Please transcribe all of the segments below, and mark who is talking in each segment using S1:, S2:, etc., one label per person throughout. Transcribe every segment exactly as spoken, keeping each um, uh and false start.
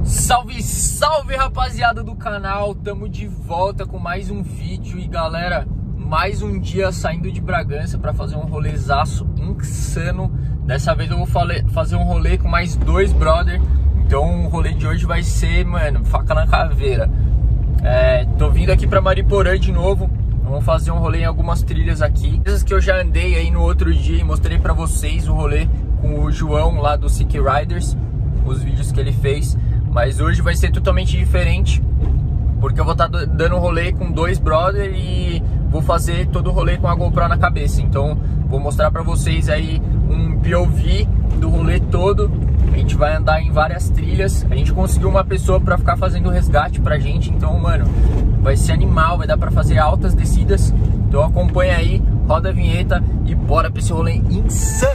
S1: Salve, salve rapaziada do canal, tamo de volta com mais um vídeo e galera, mais um dia saindo de Bragança para fazer um rolezaço insano. Dessa vez eu vou fazer um rolê com mais dois brother, então o rolê de hoje vai ser, mano, faca na caveira. É, tô vindo aqui pra Mariporã de novo, vamos fazer um rolê em algumas trilhas aqui. Essas que eu já andei aí no outro dia e mostrei pra vocês o rolê com o João lá do Sick Riders, os vídeos que ele fez. Mas hoje vai ser totalmente diferente, porque eu vou estar dando um rolê com dois brother e vou fazer todo o rolê com a GoPro na cabeça. Então vou mostrar pra vocês aí um P O V do rolê todo. A gente vai andar em várias trilhas. A gente conseguiu uma pessoa pra ficar fazendo resgate pra gente. Então, mano, vai ser animal, vai dar pra fazer altas descidas. Então acompanha aí, roda a vinheta e bora pra esse rolê insano.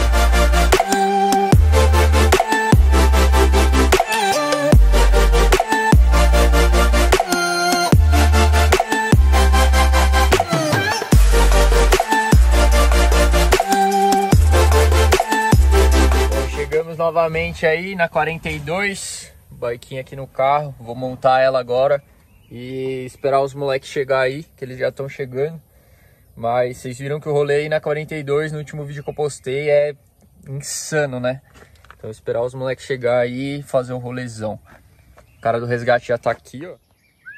S1: Novamente aí na quarenta e dois, biquinha aqui no carro, vou montar ela agora e esperar os moleques chegar aí, que eles já estão chegando. Mas vocês viram que o rolê aí na quarenta e dois, no último vídeo que eu postei, é insano, né? Então esperar os moleques chegar aí e fazer um rolezão. O cara do resgate já tá aqui, ó.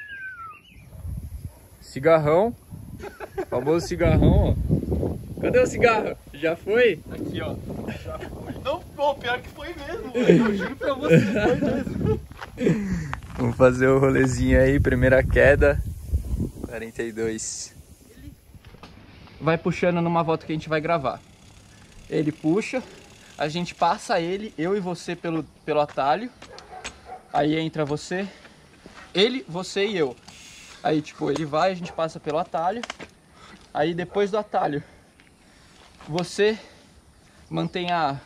S1: Cigarrão, famoso cigarrão, ó. Cadê o cigarro? Já foi?
S2: Aqui, ó. Já foi. Não, pô, pior que foi mesmo, mano. Eu juro pra você, foi mesmo.
S1: Vamos fazer o rolezinho aí, primeira queda. quarenta e dois.
S2: Ele vai puxando numa volta que a gente vai gravar. Ele puxa, a gente passa ele, eu e você pelo, pelo atalho. Aí entra você, ele, você e eu. Aí, tipo, ele vai, a gente passa pelo atalho. Aí depois do atalho, você mantém a...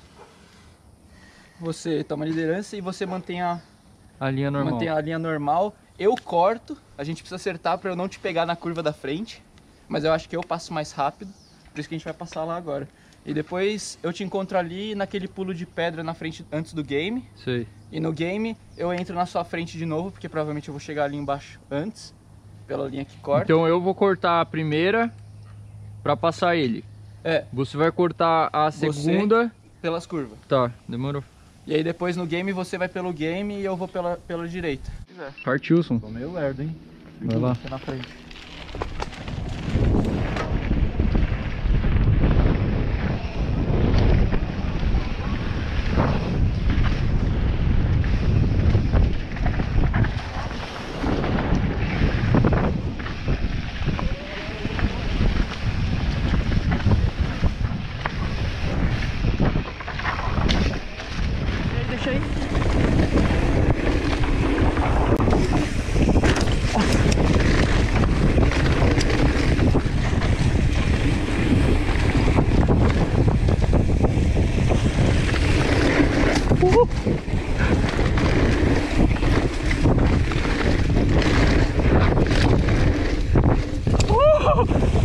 S2: Você toma a liderança e você mantém a...
S1: A linha normal.
S2: Mantém a linha normal. Eu corto, a gente precisa acertar pra eu não te pegar na curva da frente. Mas eu acho que eu passo mais rápido, por isso que a gente vai passar lá agora. E depois eu te encontro ali naquele pulo de pedra na frente antes do game.
S1: Sei.
S2: E no game eu entro na sua frente de novo, porque provavelmente eu vou chegar ali embaixo antes, pela linha que corta.
S1: Então eu vou cortar a primeira pra passar ele.
S2: É.
S1: Você vai cortar a segunda...
S2: Você pelas curvas.
S1: Tá, demorou.
S2: E aí depois no game você vai pelo game e eu vou pela, pela direita.
S1: Partiu,
S2: Tô meio lerdo, hein?
S1: Vai lá.
S2: Na frente. Deixa aí. Uhul. Uhul.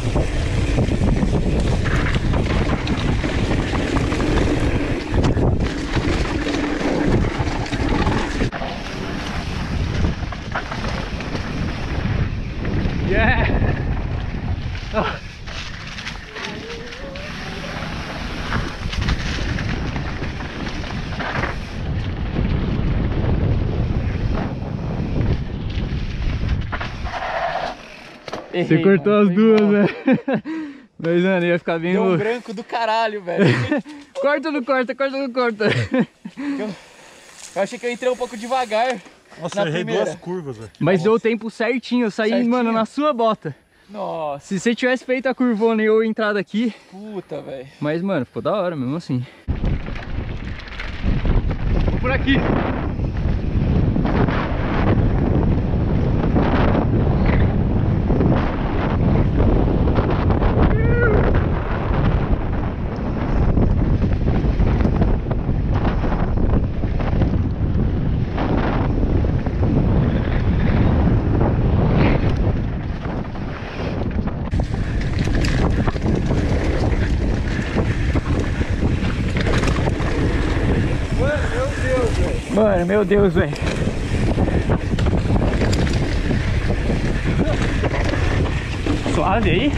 S2: Yeah! Oh.
S1: Você cortou
S2: mano,
S1: as duas, né? Mas, mano, ia ficar bem...
S2: Deu um branco do caralho, velho.
S1: Corta ou não corta? Corta ou não corta?
S2: Eu, eu achei que eu entrei um pouco devagar.
S3: Nossa,
S2: na
S3: eu errei
S2: primeira.
S3: duas curvas, velho.
S1: Mas deu o tempo certinho, eu saí,
S2: Certinho?
S1: mano, na sua bota.
S2: Nossa,
S1: Se você tivesse feito a curvona e eu entrado aqui...
S2: puta, velho.
S1: Mas, mano, ficou da hora mesmo assim. Vou por aqui.
S2: Mano, meu Deus, velho. suave aí?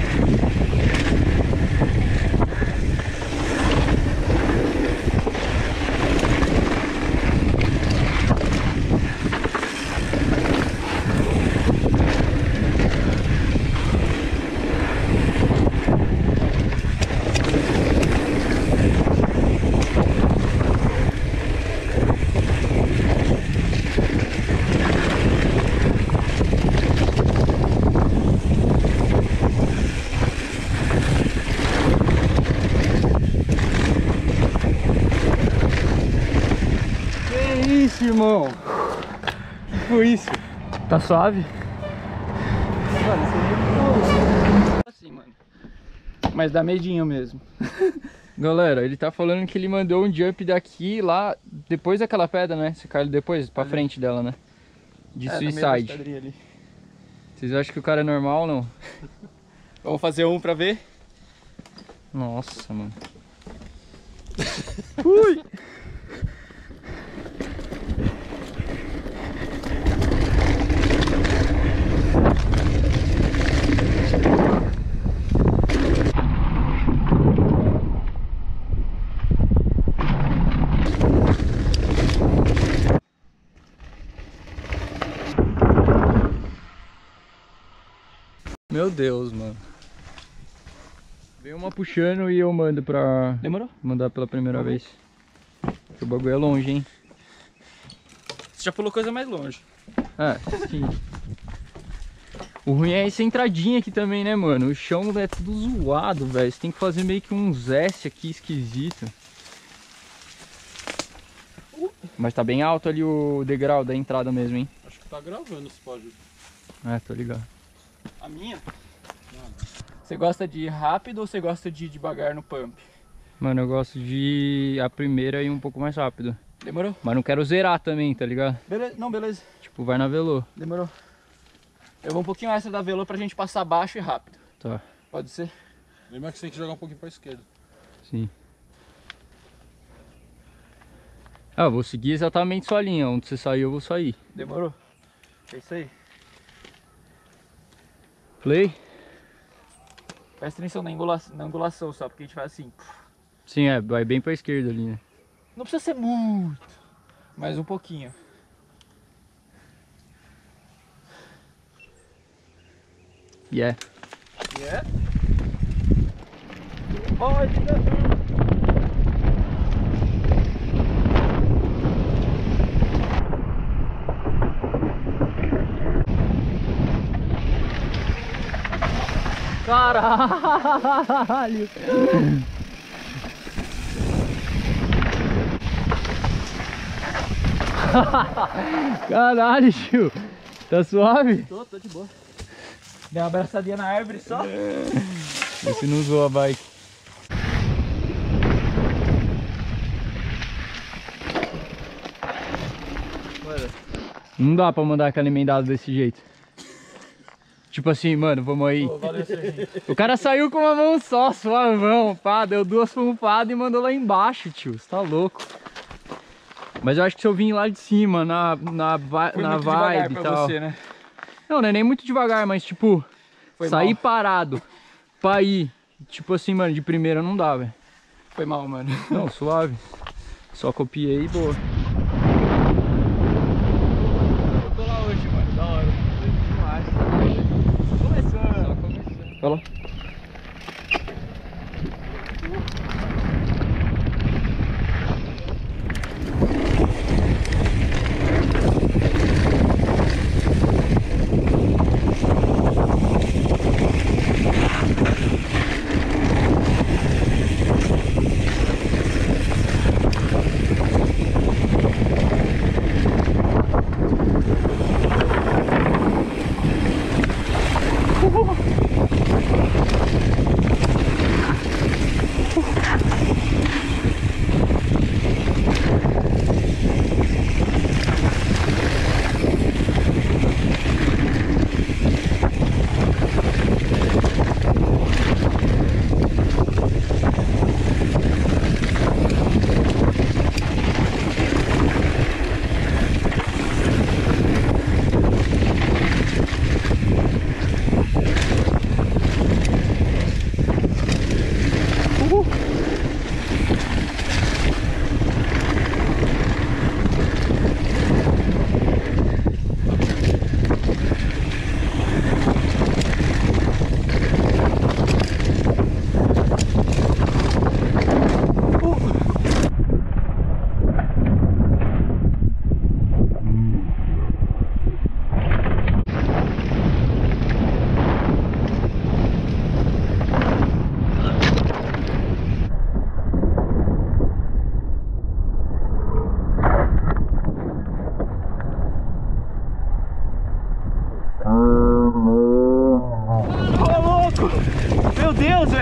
S3: Irmão, que foi isso?
S2: Tá suave?
S3: Mano, você é
S2: Assim, mano. Mas dá medinho mesmo. Galera, ele tá falando que ele mandou um jump daqui lá, depois daquela pedra, né? Você caiu depois, pra ali, frente dela, né? De
S3: é,
S2: suicide. Vocês acham que o cara é normal ou não?
S3: Vamos fazer um pra ver?
S2: Nossa, mano. Ui! Meu Deus, mano. Vem uma puxando e eu mando pra...
S3: Demorou?
S2: Mandar pela primeira vez. Porque o bagulho é longe, hein?
S3: Você já pulou coisa mais longe.
S2: É, sim. O ruim é essa entradinha aqui também, né, mano? O chão é tudo zoado, velho. Você tem que fazer meio que uns S aqui esquisito. Mas tá bem alto ali o degrau da entrada mesmo, hein?
S3: Acho que tá gravando, se pode.
S2: É, tô ligado.
S3: A minha?
S2: Você gosta de ir rápido ou você gosta de ir devagar no pump? Mano, eu gosto de ir a primeira e um pouco mais rápido.
S3: Demorou?
S2: Mas não quero zerar também, tá ligado?
S3: Beleza, não, beleza.
S2: Tipo, vai na velô.
S3: Demorou. Eu vou um pouquinho extra da velô pra gente passar baixo e rápido.
S2: Tá.
S3: Pode ser?
S4: Lembra que você tem que jogar um pouquinho pra esquerda.
S2: Sim. Ah, eu vou seguir exatamente sua linha. Onde você saiu, eu vou sair.
S3: Demorou. É isso aí.
S2: Play?
S3: Presta atenção na angulação, na angulação só, porque a gente faz assim.
S2: Sim, é, vai bem pra esquerda ali, né?
S3: Não precisa ser muito, mas um pouquinho.
S2: Yeah.
S3: Yeah. Pode, né?
S2: Caralho! Caralho, tio! Tá suave?
S3: Tô, tô de boa. Dei uma abraçadinha na árvore só.
S2: Esse não zoa a bike. Não dá pra mandar aquela emendada desse jeito. Tipo assim, mano, vamos aí.
S3: Pô, valeu, Serginho.
S2: O cara saiu com uma mão só, suavão, pá, deu duas fumpadas e mandou lá embaixo, tio. Você tá louco. Mas eu acho que se eu vim lá de cima, na, na,
S3: Foi
S2: na
S3: muito
S2: vibe
S3: devagar
S2: e
S3: pra
S2: tal.
S3: você, né?
S2: Não, não é nem muito devagar, mas tipo,
S3: Foi
S2: sair
S3: mal.
S2: parado pra ir, tipo assim, mano, de primeira não dá, velho.
S3: Foi mal, mano.
S2: Não, suave. Só copiei e boa.
S3: Eu tô lá hoje, mano. Da hora. Começando. Só começando.
S2: Fala.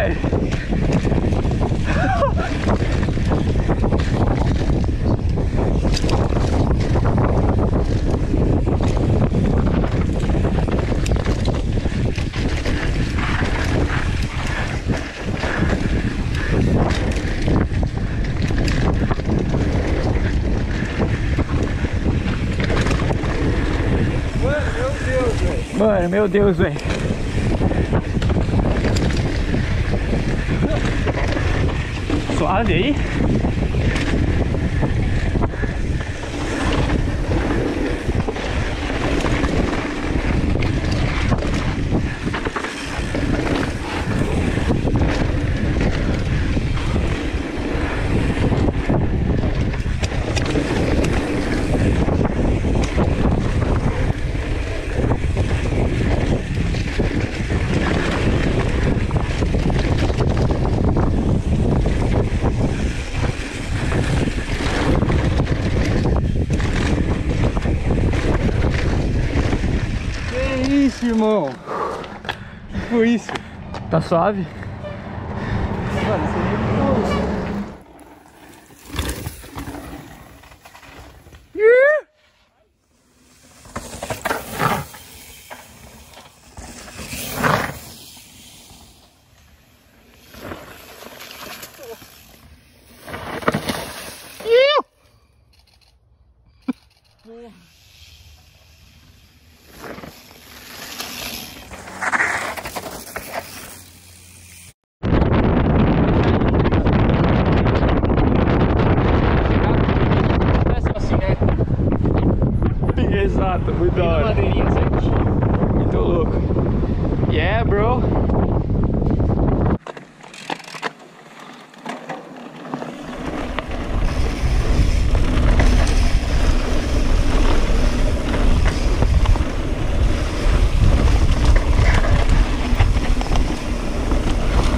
S2: velho. Mano, meu Deus, velho. Suave aí.
S4: Irmão, que foi isso?
S2: Tá suave?
S4: Mano, isso aí é
S2: Exato, muito da hora. Muito louco. Yeah, bro.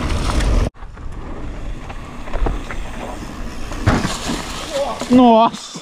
S4: Nossa!